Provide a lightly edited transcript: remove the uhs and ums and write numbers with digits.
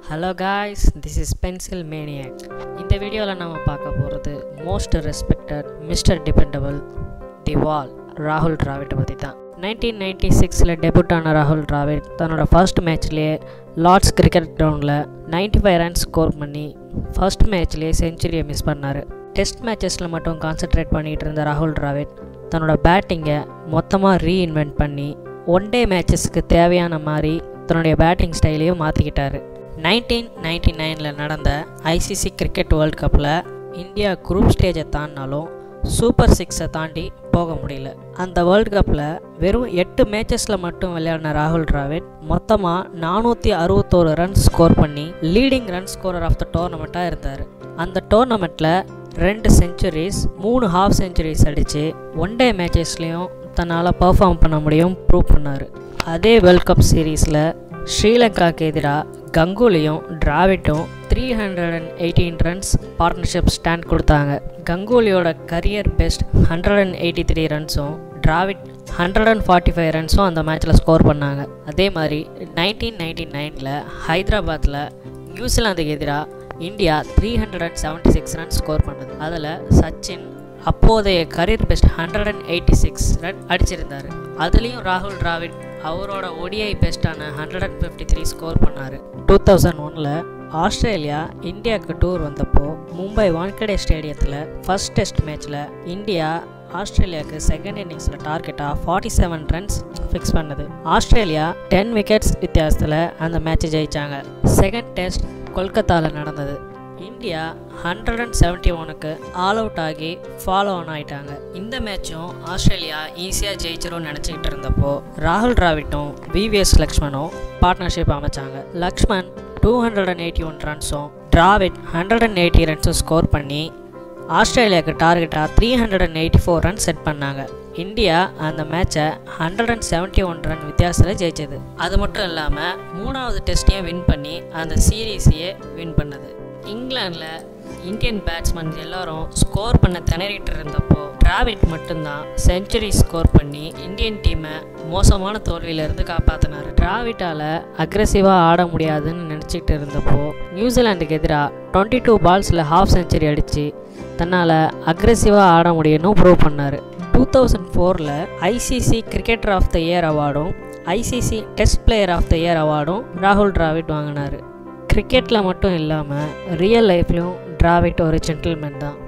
Hello guys, this is Pencil Maniac. In the video நம்ம பார்க்க போகிறது most respected Mr. Dependable The Wall ராகுல் டிராவிட்டை பற்றி தான். 1996 டெபியூட் ஆன ராகுல் டிராவிட் தன்னோட ஃபர்ஸ்ட் மேட்ச்லேயே லார்ட்ஸ் கிரிக்கெட் கிரவுண்டில் 95 ரன்ஸ் ஸ்கோர் பண்ணி ஃபர்ஸ்ட் மேட்ச்லேயே செஞ்சுரியை மிஸ் பண்ணார். டெஸ்ட் மேட்சஸில் மட்டும் கான்சென்ட்ரேட் பண்ணிகிட்டு இருந்த ராகுல் டிராவிட் தன்னோட பேட்டிங்கை மொத்தமாக ரீஇன்வென்ட் பண்ணி ஒன் டே மேட்சஸ்க்கு தேவையான மாதிரி தன்னுடைய பேட்டிங் ஸ்டைலையும் மாற்றிக்கிட்டார். 1999 நடந்த ஐசிசி கிரிக்கெட் வேர்ல்ட் கப்பில் இந்தியா குரூப் ஸ்டேஜை தாண்டினாலும் சூப்பர் 6 தாண்டி போக முடியல. அந்த வேர்ல்ட் கப்பில் வெறும் 8 மேட்சஸில் மட்டும் விளையாடின ராகுல் டிராவிட் மொத்தமாக 461 ரன்ஸ் ஸ்கோர் பண்ணி leading run scorer of the டோர்னமெண்ட்டாக இருந்தார். அந்த டோர்னமெண்ட்டில் 2 செஞ்சுரிஸ் 3 ஹாஃப் செஞ்சுரிஸ் அடித்து ஒன் டே மேட்சஸ்லேயும் தன்னால் பர்ஃபார்ம் பண்ண முடியும் ப்ரூவ் பண்ணார். அதே வேர்ல்ட் கப் சீரீஸில் ஸ்ரீலங்காவுக்கு எதிராக கங்குலியும் டிராவிட்டும் 318 ரன்ஸ் பார்ட்னர்ஷிப் ஸ்டாண்ட் கொடுத்தாங்க. கங்குலியோட கரியர் பெஸ்ட் 183 ரன்ஸும் டிராவிட் 145 ரன்ஸும் அந்த மேட்ச்சில் ஸ்கோர் பண்ணாங்க. அதே மாதிரி 1999 ஹைதராபாத்தில் நியூசிலாந்துக்கு எதிராக இந்தியா 376 ரன்ஸ் ஸ்கோர் பண்ணது. அதில் சச்சின் அப்போதைய கரியர் பெஸ்ட் 186 ரன் அடிச்சிருந்தார். அதுலேயும் ராகுல் டிராவிட் அவரோட ஒடிஐ பெஸ்ட்டான 153 ஸ்கோர் பண்ணார். 2001 ஆஸ்திரேலியா இந்தியாவுக்கு டூர் வந்தப்போ மும்பை வான்கடே ஸ்டேடியத்தில் ஃபர்ஸ்ட் டெஸ்ட் மேட்ச்சில் இந்தியா ஆஸ்திரேலியாவுக்கு செகண்ட் இன்னிங்ஸில் டார்கெட்டாக 47 ரன்ஸ் ஃபிக்ஸ் பண்ணது. ஆஸ்திரேலியா 10 விக்கெட்ஸ் வித்தியாசத்தில் அந்த மேட்சை ஜெயித்தாங்க. செகண்ட் டெஸ்ட் கொல்கத்தாவில் நடந்தது. இந்தியா 171க்கு ஆல் அவுட் ஆகி ஃபாலோ ஆன் ஆகிட்டாங்க. இந்த மேட்சும் ஆஸ்திரேலியா ஈஸியாக ஜெயிச்சிரும்னு நினச்சிக்கிட்டு இருந்தப்போ ராகுல் டிராவிட்டும் விவிஎஸ் லக்ஷ்மணும் பார்ட்னர்ஷிப் அமைச்சாங்க. லக்ஷ்மன் 281 ரன்ஸும் டிராவிட் 180 ரன்ஸும் ஸ்கோர் பண்ணி ஆஸ்திரேலியாவுக்கு டார்கெட்டாக 384 ரன்ஸ் செட் பண்ணாங்க. இந்தியா அந்த மேட்சை 171 ரன் வித்தியாசத்தில் ஜெயிச்சது. அது மட்டும் இல்லாமல் 3வது டெஸ்ட்டையும் வின் பண்ணி அந்த சீரீஸையே வின் பண்ணது. இங்கிலாந்தில் இந்தியன் பேட்ஸ்மேன் எல்லாரும் ஸ்கோர் பண்ண திணறிட்டு இருந்தப்போ டிராவிட் மட்டும்தான் செஞ்சுரி ஸ்கோர் பண்ணி இந்தியன் டீமை மோசமான தோல்வியிலிருந்து காப்பாற்றினார். டிராவிட்டால் அக்ரெசிவாக ஆட முடியாதுன்னு நினச்சிக்கிட்டு இருந்தப்போ நியூசிலாந்துக்கு எதிராக 22 பால்ஸில் ஹாஃப் செஞ்சுரி அடித்து தன்னால் அக்ரெசிவாக ஆட முடியும்னு ப்ரூவ் பண்ணார். 2004 ICC cricketer of the year அவார்டும் ICC test player of the year அவார்டும் ராகுல் டிராவிட் வாங்கினார். கிரிக்கெட்டில் மட்டும் இல்லாமல் ரியல் லைஃப்லையும் டிராவிட் ஒரு ஜென்டில்மேன் தான்.